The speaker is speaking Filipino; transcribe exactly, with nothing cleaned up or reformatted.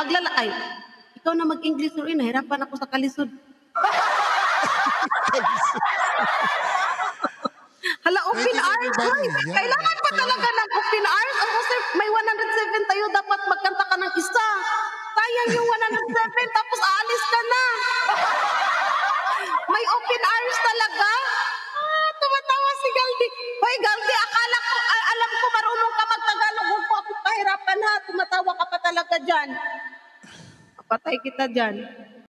maglala, ay, ikaw na mag-English, Roy, nahirapan ako sa kalisod. Hala, open Thank you, arms, everybody. Roy. Yeah, Kailangan pa kailangan. talaga ng open arms. Ako, sir, may one hundred seven tayo, dapat magkanta ka ng isa. Sayang yung one hundred seven, tapos aalis ka na. May open arms talaga? Ah, tumatawa si Galdi. Hoy, Galdi, akala ko, a- alam ko marunong ka magtagalog. Huwag po ako kahirapan ha. Tumatawa ka pa talaga dyan. Kapatay kita dyan.